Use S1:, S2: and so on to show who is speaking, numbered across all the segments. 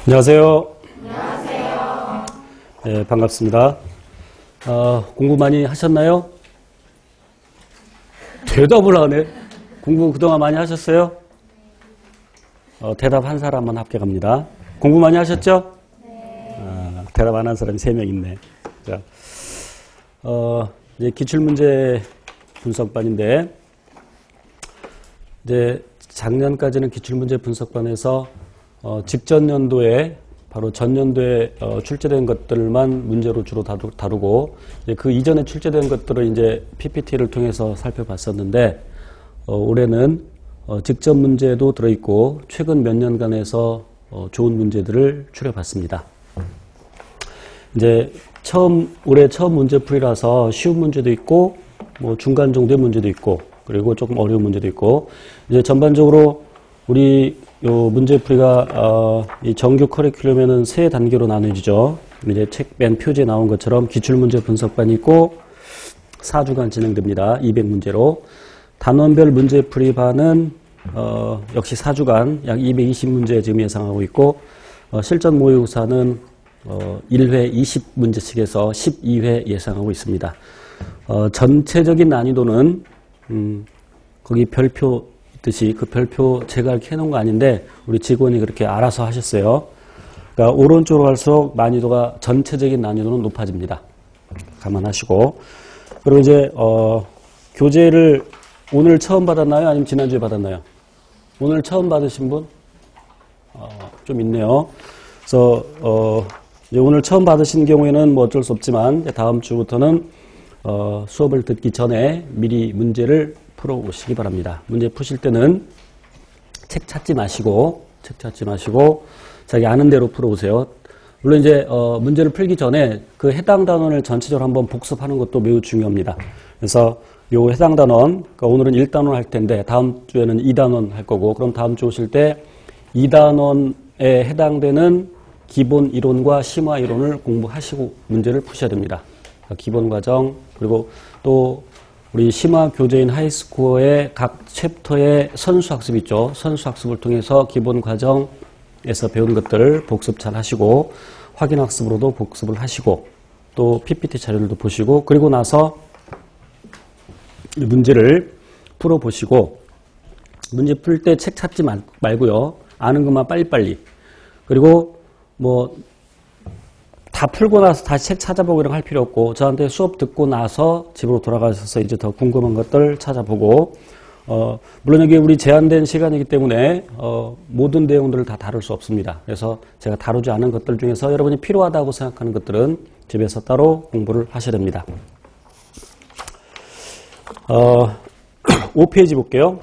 S1: 안녕하세요. 안녕하세요. 네, 반갑습니다. 공부 많이 하셨나요? 대답을 하네. 공부 그동안 많이 하셨어요? 대답한 사람만 합격합니다. 공부 많이 하셨죠? 네. 대답 안 한 사람이 3명 있네. 자, 이제 기출문제 분석반인데, 이제 작년까지는 기출문제 분석반에서 직전 연도에 바로 전년도에 출제된 것들만 문제로 주로 다루고 이제 그 이전에 출제된 것들을 이제 PPT를 통해서 살펴봤었는데 올해는 직전 문제도 들어있고 최근 몇 년간에서 좋은 문제들을 추려봤습니다. 이제 올해 처음 문제풀이라서 쉬운 문제도 있고 뭐 중간 정도의 문제도 있고 그리고 조금 어려운 문제도 있고 이제 전반적으로 우리 요 문제풀이가 이 정규 커리큘럼에는 3단계로 나눠지죠. 이제 책 맨 표지에 나온 것처럼 기출문제 분석반이 있고 4주간 진행됩니다. 200문제로. 단원별 문제풀이반은 역시 4주간 약 220문제 지금 예상하고 있고 실전 모의고사는 1회 20문제씩에서 12회 예상하고 있습니다. 전체적인 난이도는 거기 별표 듯이 그 별표 제가 이렇게 해놓은 거 아닌데 우리 직원이 그렇게 알아서 하셨어요. 그러니까 오른쪽으로 갈수록 난이도가 전체적인 난이도는 높아집니다. 감안하시고 그리고 이제 교재를 오늘 처음 받았나요? 아니면 지난주에 받았나요? 오늘 처음 받으신 분? 좀 있네요. 그래서 이제 오늘 처음 받으신 경우에는 뭐 어쩔 수 없지만 다음 주부터는 수업을 듣기 전에 미리 문제를 풀어오시기 바랍니다. 문제 푸실 때는 책 찾지 마시고 자기 아는 대로 풀어오세요. 물론 이제 문제를 풀기 전에 그 해당 단원을 전체적으로 한번 복습하는 것도 매우 중요합니다. 그래서 요 해당 단원, 그러니까 오늘은 1단원 할 텐데 다음 주에는 2단원 할 거고 그럼 다음 주 오실 때 2단원에 해당되는 기본 이론과 심화 이론을 공부하시고 문제를 푸셔야 됩니다. 그러니까 기본 과정 그리고 또 우리 심화 교재인 하이스코어의 각 챕터의 선수학습 있죠. 선수학습을 통해서 기본 과정에서 배운 것들을 복습 잘 하시고 확인학습으로도 복습을 하시고 또 PPT 자료들도 보시고 그리고 나서 문제를 풀어보시고 문제 풀 때 책 찾지 말고요. 아는 것만 빨리빨리 그리고 뭐 다 풀고 나서 다시 책 찾아보고 이런 거 할 필요 없고 저한테 수업 듣고 나서 집으로 돌아가셔서 이제 더 궁금한 것들 찾아보고 물론 여기 우리 제한된 시간이기 때문에 모든 내용들을 다 다룰 수 없습니다. 그래서 제가 다루지 않은 것들 중에서 여러분이 필요하다고 생각하는 것들은 집에서 따로 공부를 하셔야 됩니다. 5페이지 볼게요.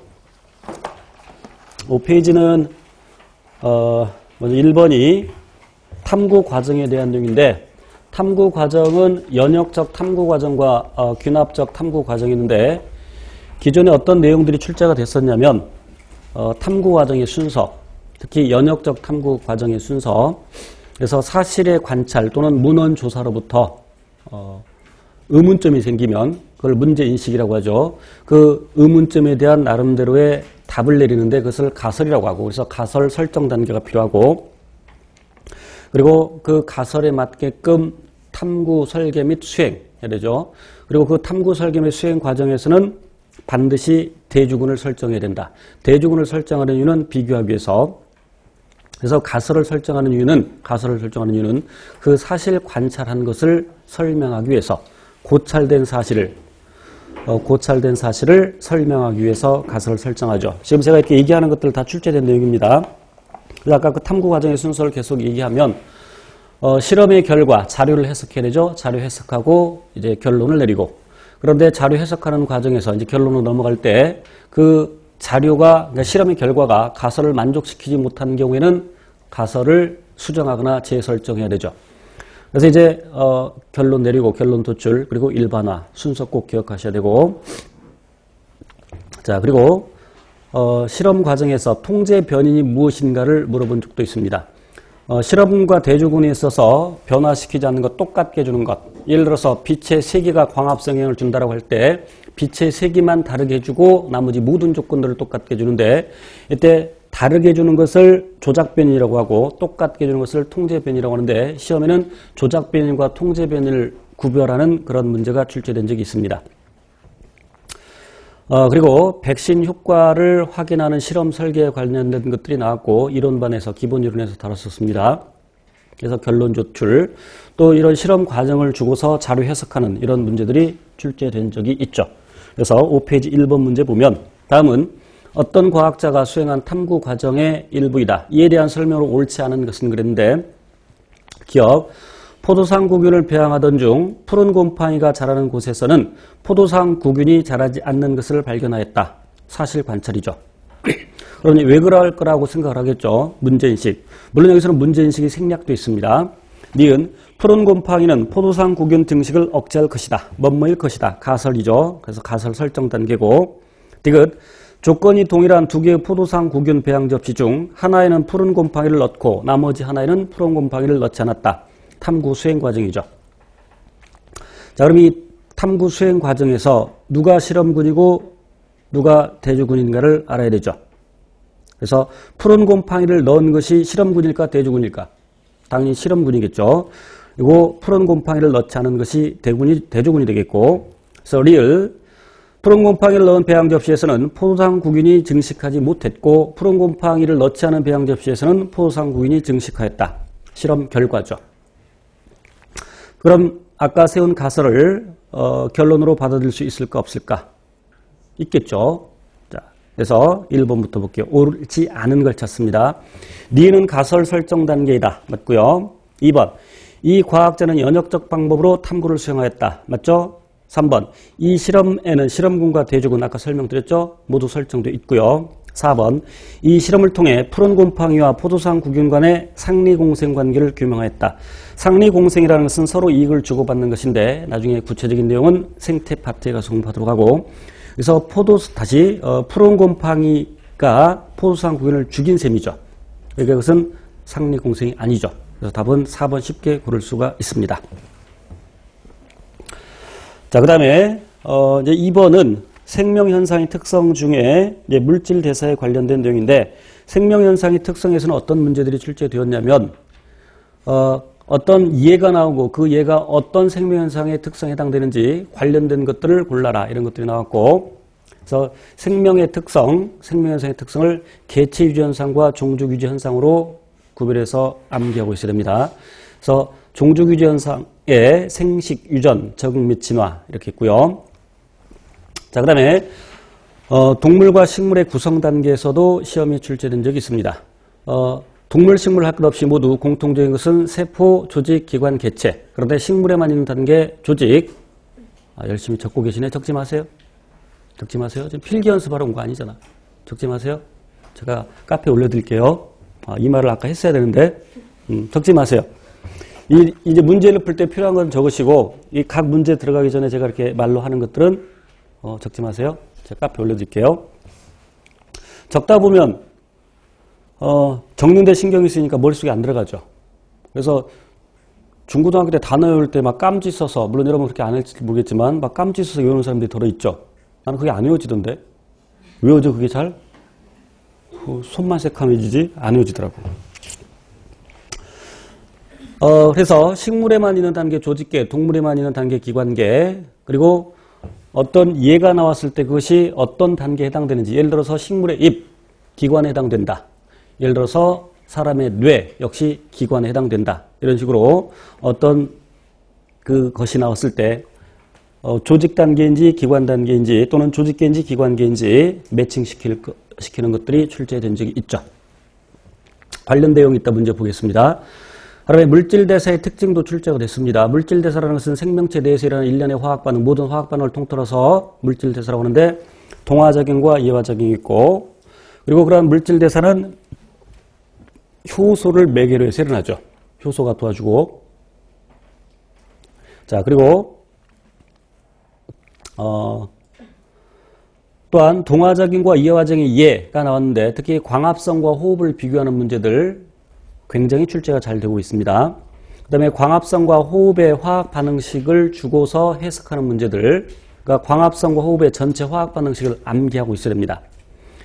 S1: 5페이지는 먼저 1번이 탐구 과정에 대한 내용인데 탐구 과정은 연역적 탐구 과정과 귀납적 탐구 과정이 있는데 기존에 어떤 내용들이 출제가 됐었냐면 탐구 과정의 순서 특히 연역적 탐구 과정의 순서 그래서 사실의 관찰 또는 문헌 조사로부터 의문점이 생기면 그걸 문제인식이라고 하죠. 그 의문점에 대한 나름대로의 답을 내리는데 그것을 가설이라고 하고 그래서 가설 설정 단계가 필요하고 그리고 그 가설에 맞게끔 탐구 설계 및 수행해야 되죠. 그리고 그 탐구 설계 및 수행 과정에서는 반드시 대주군을 설정해야 된다. 대주군을 설정하는 이유는 비교하기 위해서 그래서 가설을 설정하는 이유는 그 사실 관찰한 것을 설명하기 위해서 고찰된 사실을 설명하기 위해서 가설을 설정하죠. 지금 제가 이렇게 얘기하는 것들 다 출제된 내용입니다. 그래서 아까 그 탐구 과정의 순서를 계속 얘기하면 실험의 결과 자료를 해석해야 되죠. 자료 해석하고 이제 결론을 내리고 그런데 자료 해석하는 과정에서 이제 결론으로 넘어갈 때 그 자료가 그러니까 실험의 결과가 가설을 만족시키지 못하는 경우에는 가설을 수정하거나 재설정해야 되죠. 그래서 이제 결론 내리고 결론 도출 그리고 일반화 순서 꼭 기억하셔야 되고 자 그리고 실험 과정에서 통제 변인이 무엇인가를 물어본 적도 있습니다. 실험과 대주군에 있어서 변화시키지 않는 것, 똑같게 해주는 것. 예를 들어서 빛의 세기가 광합성형을 준다라고 할 때 빛의 세기만 다르게 해주고 나머지 모든 조건들을 똑같게 해주는데 이때 다르게 주는 것을 조작 변이라고 하고 똑같게 주는 것을 통제 변이라고 하는데 시험에는 조작 변이와 통제 변이를 구별하는 그런 문제가 출제된 적이 있습니다. 그리고 백신 효과를 확인하는 실험 설계에 관련된 것들이 나왔고 이론반에서 기본 이론에서 다뤘었습니다. 그래서 결론 조출, 또 이런 실험 과정을 주고서 자료 해석하는 이런 문제들이 출제된 적이 있죠. 그래서 5페이지 1번 문제 보면 다음은 어떤 과학자가 수행한 탐구 과정의 일부이다. 이에 대한 설명으로 옳지 않은 것은 그랬는데 기억, 포도상 구균을 배양하던 중 푸른 곰팡이가 자라는 곳에서는 포도상 구균이 자라지 않는 것을 발견하였다. 사실 관찰이죠. 그러니 왜 그럴 거라고 생각을 하겠죠. 문제인식. 물론 여기서는 문제인식이 생략되어 있습니다. 니은 푸른 곰팡이는 포도상 구균 증식을 억제할 것이다. 뭐뭐일 것이다. 가설이죠. 그래서 가설 설정 단계고 디귿 조건이 동일한 두 개의 포도상 구균 배양 접시 중 하나에는 푸른 곰팡이를 넣고 나머지 하나에는 푸른 곰팡이를 넣지 않았다. 탐구 수행 과정이죠. 자, 그럼 이 탐구 수행 과정에서 누가 실험군이고 누가 대주군인가를 알아야 되죠. 그래서 푸른 곰팡이를 넣은 것이 실험군일까 대주군일까? 당연히 실험군이겠죠. 그리고 푸른 곰팡이를 넣지 않은 것이 대주군이 되겠고, 그래서 리을 푸른 곰팡이를 넣은 배양 접시에서는 포도상 구균이 증식하지 못했고 푸른 곰팡이를 넣지 않은 배양 접시에서는 포도상 구균이 증식하였다. 실험 결과죠. 그럼 아까 세운 가설을 결론으로 받아들일 수 있을까 없을까? 있겠죠. 자, 그래서 1번부터 볼게요. 옳지 않은 걸 찾습니다. 니는 가설 설정 단계이다. 맞고요. 2번. 이 과학자는 연역적 방법으로 탐구를 수행하였다. 맞죠? 3번. 이 실험에는 실험군과 대주군 아까 설명드렸죠? 모두 설정되어 있고요. 4번. 이 실험을 통해 푸른 곰팡이와 포도상 구균 간의 상리공생 관계를 규명하였다. 상리공생이라는 것은 서로 이익을 주고받는 것인데 나중에 구체적인 내용은 생태 파트에 가서 공부하도록 하고 그래서 푸른 곰팡이가 포도상 구균을 죽인 셈이죠. 그러니까 그것은 상리공생이 아니죠. 그래서 답은 4번 쉽게 고를 수가 있습니다. 자, 그 다음에 이제 2번은 생명현상의 특성 중에 이제 물질 대사에 관련된 내용인데 생명현상의 특성에서는 어떤 문제들이 출제되었냐면 어떤 예가 나오고 그 예가 어떤 생명현상의 특성에 해당되는지 관련된 것들을 골라라 이런 것들이 나왔고 그래서 생명의 특성, 생명현상의 특성을 개체유지현상과 종족유지현상으로 구별해서 암기하고 있어야 됩니다. 그래서 종족유지현상의 생식, 유전, 적응 및 진화 이렇게 있고요. 자, 그 다음에 동물과 식물의 구성 단계에서도 시험이 출제된 적이 있습니다. 동물, 식물 할 것 없이 모두 공통적인 것은 세포, 조직, 기관, 개체. 그런데 식물에만 있는 단계 조직. 열심히 적고 계시네. 적지 마세요. 적지 마세요. 지금 필기 연습하러 온 거 아니잖아. 적지 마세요. 제가 카페에 올려드릴게요. 이 말을 아까 했어야 되는데 적지 마세요. 이제 문제를 풀 때 필요한 건 적으시고 이 각 문제 들어가기 전에 제가 이렇게 말로 하는 것들은 적지 마세요. 제가 카페에 올려드릴게요. 적다 보면 적는데 신경이 쓰니까 머릿속에 안 들어가죠. 그래서 중고등학교 때 단어 외울 때 막 깜지 써서 물론 여러분 그렇게 안 할지 모르겠지만 막 깜지 써서 외우는 사람들이 더러있죠. 나는 그게 안 외워지던데. 외워져 그게 잘? 손만 새카매지지 안 외워지더라고. 그래서 식물에만 있는 단계 조직계, 동물에만 있는 단계 기관계, 그리고 어떤 예가 나왔을 때 그것이 어떤 단계에 해당되는지, 예를 들어서 식물의 잎, 기관에 해당된다. 예를 들어서 사람의 뇌 역시 기관에 해당된다. 이런 식으로 어떤 그것이 나왔을 때 조직 단계인지 기관 단계인지 또는 조직계인지 기관계인지 매칭시키는 것들이 출제된 적이 있죠. 관련 내용이 있다 문제 보겠습니다. 그다음에 물질대사의 특징도 출제가 됐습니다. 물질대사라는 것은 생명체 내에서 일어나는 일련의 화학반응, 모든 화학반응을 통틀어서 물질대사라고 하는데 동화작용과 이화작용이 있고 그리고 그러한 물질대사는 효소를 매개로 해서 일어나죠. 효소가 도와주고 자 그리고 또한 동화작용과 이화작용의 예가 나왔는데 특히 광합성과 호흡을 비교하는 문제들 굉장히 출제가 잘 되고 있습니다. 그 다음에 광합성과 호흡의 화학 반응식을 주고서 해석하는 문제들, 그러니까 광합성과 호흡의 전체 화학 반응식을 암기하고 있어야 됩니다.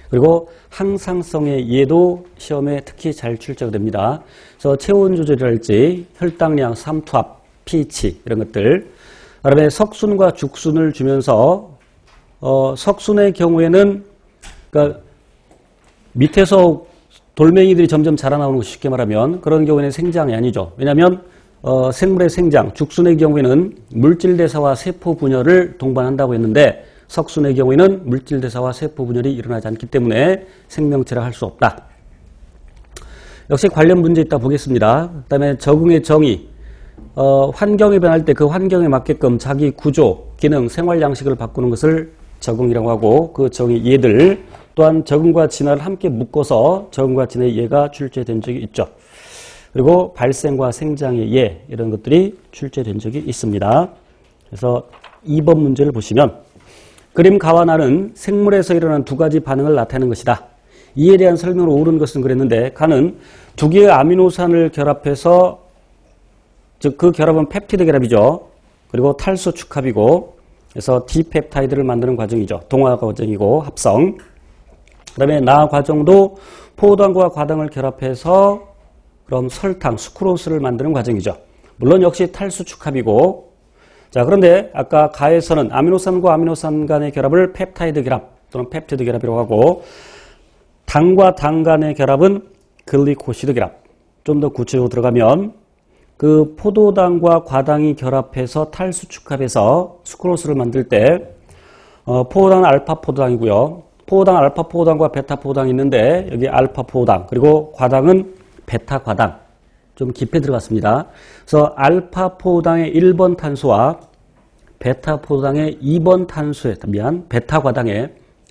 S1: 그리고 항상성의 예도 시험에 특히 잘 출제가 됩니다. 그래서 체온 조절이랄지 혈당량, 삼투압, pH 이런 것들. 그다음에 석순과 죽순을 주면서 석순의 경우에는 그러니까 밑에서 돌멩이들이 점점 자라나오는 거 쉽게 말하면 그런 경우에는 생장이 아니죠. 왜냐하면 생물의 생장, 죽순의 경우에는 물질대사와 세포분열을 동반한다고 했는데 석순의 경우에는 물질대사와 세포분열이 일어나지 않기 때문에 생명체라 할 수 없다. 역시 관련 문제 있다 보겠습니다. 그 다음에 적응의 정의, 환경이 변할 때 그 환경에 맞게끔 자기 구조, 기능, 생활 양식을 바꾸는 것을 적응이라고 하고 그 정의 예들 또한 적응과 진화를 함께 묶어서 적응과 진화의 예가 출제된 적이 있죠. 그리고 발생과 생장의 예 이런 것들이 출제된 적이 있습니다. 그래서 2번 문제를 보시면 그림 가와 나는 생물에서 일어난 두 가지 반응을 나타내는 것이다. 이에 대한 설명을 옳은 것은 그랬는데 가는 두 개의 아미노산을 결합해서 즉 그 결합은 펩티드 결합이죠. 그리고 탈수 축합이고 그래서 디펩타이드를 만드는 과정이죠. 동화 과정이고 합성. 그 다음에 나 과정도 포도당과 과당을 결합해서 그럼 설탕, 수크로스를 만드는 과정이죠. 물론 역시 탈수 축합이고 자 그런데 아까 가에서는 아미노산과 아미노산 간의 결합을 펩타이드 결합 또는 펩티드 결합이라고 하고 당과 당 간의 결합은 글리코시드 결합. 좀 더 구체적으로 들어가면 그 포도당과 과당이 결합해서 탈수 축합해서 수크로스를 만들 때 포도당은 알파 포도당이고요. 포도당 알파 포도당과 베타 포도당이 있는데 여기 알파 포도당 그리고 과당은 베타 과당 좀 깊이 들어갔습니다. 그래서 알파 포도당의 1번 탄소와 베타 포도당의 2번 탄소에 베타 과당의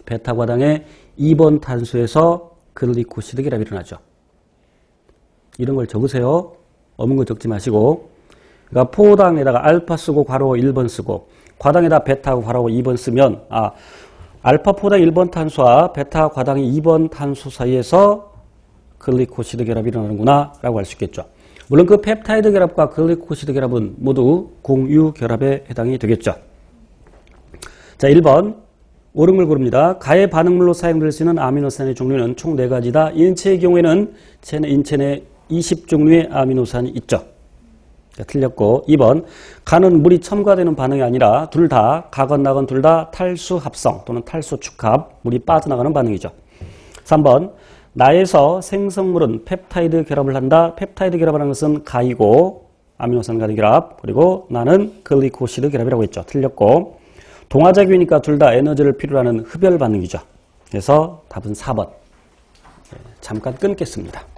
S1: 2번 탄소에서 글리코시드 결합이 일어나죠. 이런 걸 적으세요. 없는 거 적지 마시고. 그러니까 포도당에다가 알파 쓰고 괄호 1번 쓰고 과당에다 베타하고 괄호 2번 쓰면 알파 포도당 1번 탄소와 베타 과당의 2번 탄소 사이에서 글리코시드 결합이 일어나는구나 라고 할 수 있겠죠. 물론 그 펩타이드 결합과 글리코시드 결합은 모두 공유 결합에 해당이 되겠죠. 자, 1번 옳은 걸 고릅니다. 가해 반응물로 사용될 수 있는 아미노산의 종류는 총 4가지다. 인체의 경우에는 인체 내 20종류의 아미노산이 있죠. 자, 틀렸고 2번 간은 물이 첨가되는 반응이 아니라 둘 다 가건 나건 둘 다 탈수 합성 또는 탈수 축합 물이 빠져나가는 반응이죠. 3번 나에서 생성물은 펩타이드 결합을 한다. 펩타이드 결합이라는 것은 가이고 아미노산 간의 결합 그리고 나는 글리코시드 결합이라고 했죠. 틀렸고 동화작용이니까 둘 다 에너지를 필요로 하는 흡열 반응이죠. 그래서 답은 4번. 잠깐 끊겠습니다.